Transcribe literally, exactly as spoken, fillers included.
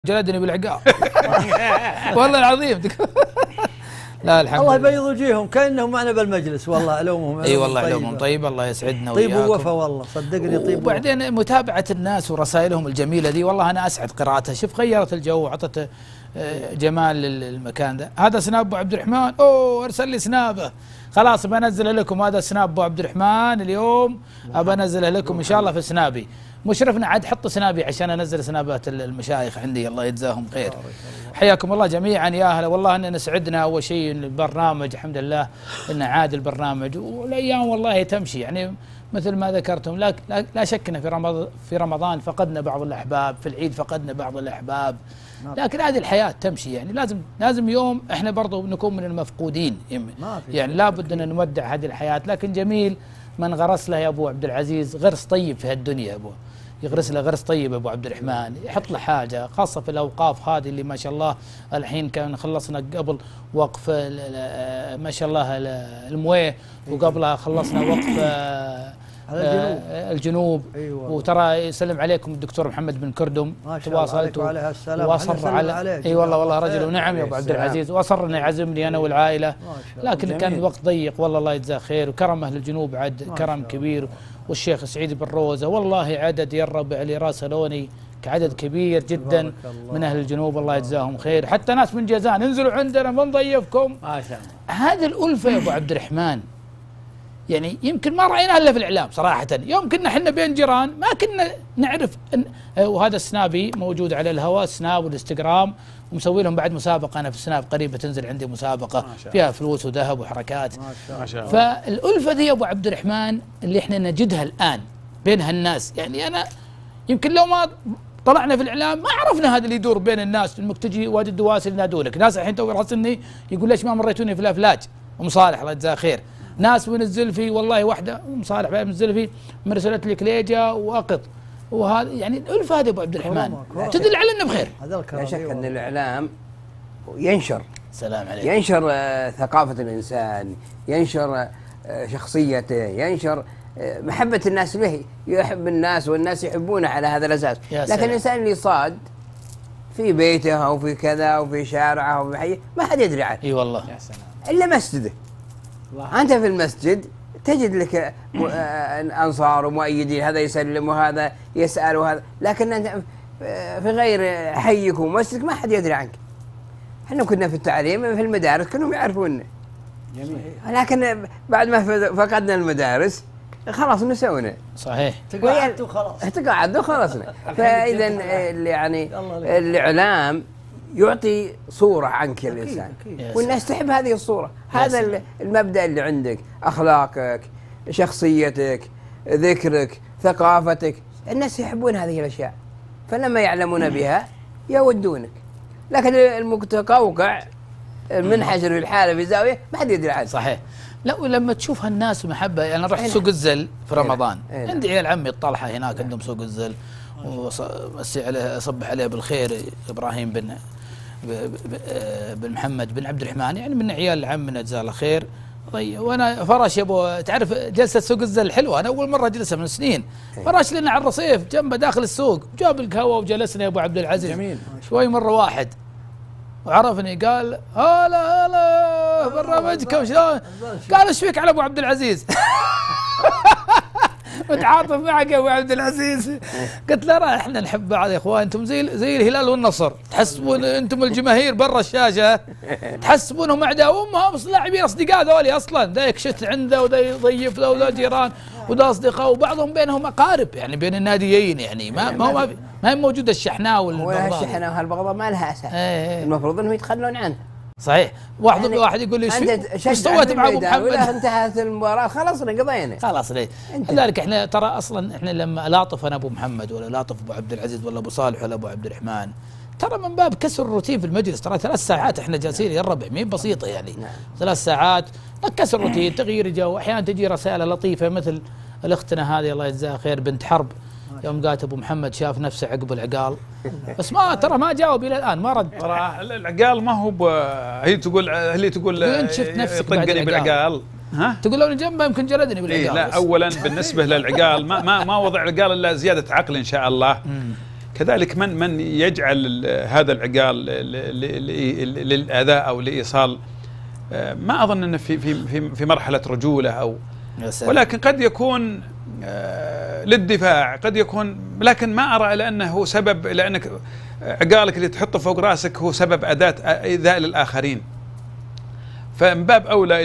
جلدني بالعقال. والله العظيم. لا الحمد الله لله. يبيض وجيههم كانهم معنا بالمجلس. والله علومهم اي والله علومهم طيب. الله يسعدنا طيب وياكم. ووفى والله صدقني. طيب وبعدين متابعه الناس ورسائلهم الجميله دي والله انا اسعد قراءتها. شوف غيرت الجو وعطت جمال للمكان ده. هذا سناب ابو عبد الرحمن. اوه ارسل لي سنابه. خلاص بنزل لكم هذا سناب ابو عبد الرحمن اليوم. ابى انزله لكم ان شاء الله في سنابي. مشرفنا عاد حط سنابي عشان انزل سنابات المشايخ عندي. الله يجزاهم خير. حياكم الله جميعا يا اهلا. والله اننا سعدنا اول شيء البرنامج الحمد لله انه عاد البرنامج والايام والله تمشي يعني مثل ما ذكرتم. لا لا شك ان في رمضان في رمضان فقدنا بعض الاحباب، في العيد فقدنا بعض الاحباب، لكن هذه الحياه تمشي يعني. لازم لازم يوم احنا برضو نكون من المفقودين يعني لابد ان نودع هذه الحياه. لكن جميل من غرس له يا ابو عبد العزيز غرس طيب في هالدنيا يا ابو، يغرس له غرس طيب ابو عبد الرحمن، يحط له حاجه خاصه في الاوقاف هذه اللي ما شاء الله الحين كان خلصنا قبل وقف ما شاء الله المويه وقبلها خلصنا وقف الجنوب, الجنوب. أيوة. وترى يسلم عليكم الدكتور محمد بن كردم. تواصلت واصر على اي والله والله رجل ونعم يا ابو عبد العزيز، واصر انه يعزمني انا والعائله لكن جميل. كان الوقت ضيق والله الله يجزاه خير. وكرم اهل الجنوب عد كرم كبير، والشيخ سعيد بن روزه والله عدد يا الربع اللي راسه لوني كعدد كبير جدا من اهل الجنوب الله يجزاهم خير. حتى ناس من جازان انزلوا عندنا بنضيفكم ما شاء الله. هذه الالفه يا ابو عبد الرحمن يعني يمكن ما رايناها الا في الاعلام صراحه. يوم كنا احنا بين جيران ما كنا نعرف إن وهذا السنابي موجود على الهواء سناب والانستغرام ومسوي لهم بعد مسابقه. انا في السناب قريب بتنزل عندي مسابقه فيها فلوس وذهب وحركات ما شاء الله. فالالفه دي يا ابو عبد الرحمن اللي احنا نجدها الان بين هالناس يعني انا يمكن لو ما طلعنا في الاعلام ما عرفنا هذا اللي يدور بين الناس. انك تجي وادي الدواسر ينادونك ناس الحين تو راسلني يقول ليش ما مريتوني في الافلاج. ام صالح الله يجزاه خير. ناس من الزلفي والله واحده ام صالح من الزلفي مرسلت لي كليجه واقط وهذا يعني الالفه هذه ابو عبد الرحمن تدل على انه بخير. لا شك ان الاعلام ينشر سلام عليك ينشر آه ثقافه الانسان، ينشر آه شخصيته، ينشر آه محبه الناس به، يحب الناس والناس يحبونه على هذا الاساس. لكن الانسان اللي صاد في بيته او في كذا او في شارعه او في حيه ما حد يدري عنه. اي والله يا سلام. الا مسجده. أنت في المسجد تجد لك أنصار ومؤيدين، هذا يسلم وهذا يسأل وهذا، لكن أنت في غير حيك ومسجدك ما حد يدري عنك. احنا كنا في التعليم في المدارس كلهم يعرفوننا. جميل. لكن بعد ما فقدنا المدارس خلاص نسونا. صحيح. تقاعدوا خلاص. تقاعدوا خلصنا. فإذا يعني الإعلام يعطي صورة عنك يا الإنسان والناس تحب هذه الصورة. هذا المبدأ اللي عندك، أخلاقك، شخصيتك، ذكرك، ثقافتك، الناس يحبون هذه الأشياء فلما يعلمون بها يودونك. لكن المتقوقع المنحشر في الحالة في زاوية ما حد يدري عنه. صحيح. لا ولما تشوف هالناس محبة. أنا يعني رحت سوق الزل في رمضان عندي عيال عمي الطلحة هناك عندهم سوق الزل ومسي عليه أصبح عليه بالخير إبراهيم بن بن محمد بن عبد الرحمن يعني من عيال عمنا جزاه الله خير. طيب وانا فرش يا ابو تعرف جلسه سوق الزل حلوه انا اول مره اجلسها من سنين. فرش لنا على الرصيف جنبه داخل السوق جاب القهوه وجلسنا يا ابو عبد العزيز. جميل. شوي مره واحد وعرفني قال هلا هلا برنامجكم شلون؟ قال ايش فيك على ابو عبد العزيز؟ متعاطف معك يا ابو عبد العزيز. قلت له لا احنا نحب بعض يا اخوان انتم زي زي الهلال والنصر تحسبون انتم الجماهير برا الشاشه تحسبونهم اعداء وهم بس لاعبين اصدقاء ذولي اصلا ذا يكشت عنده وذا يضيف له وذا جيران وذا اصدقاء وبعضهم بينهم اقارب يعني بين الناديين يعني ما ما هو ما هي موجوده الشحناء والبغضاء. ولا الشحناء وهالبغضاء ما لها اساس. ايه المفروض انهم يتخلون عنه. صحيح. واحد يعني واحد يقول لي ايش سويت مع ابو محمد؟ انتهت المباراه خلصنا قضينا خلاص ليه؟ لذلك احنا ترى اصلا احنا لما الاطف انا ابو محمد ولا الاطف ابو عبد العزيز ولا ابو صالح ولا ابو عبد الرحمن ترى من باب كسر الروتين في المجلس. ترى ثلاث ساعات احنا جالسين يا الربع مين بسيطه يعني. نعم. ثلاث ساعات كسر الروتين تغيير جو. احيانا تجي رسائل لطيفه مثل الاختنا هذه الله يجزاها خير بنت حرب يوم قالت ابو محمد شاف نفسه عقب العقال بس ما ترى ما جاوب الى الان ما رد. ترى العقال ما هو هي تقول هي تقول انت شفت نفسك طقني بالعقال ها تقول لو جنبه يمكن جلدني بالعقال. إيه لا اولا بالنسبه للعقال ما ما ما وضع العقال الا زياده عقل ان شاء الله. كذلك من من يجعل هذا العقال للأذى أو لإيصال، ما أظن أنه في في في مرحلة رجولة أو، ولكن قد يكون للدفاع، قد يكون، لكن ما أرى إلا أنه سبب، لأنك عقالك اللي تحطه فوق راسك هو سبب أداة إيذاء للآخرين، فمن باب أولى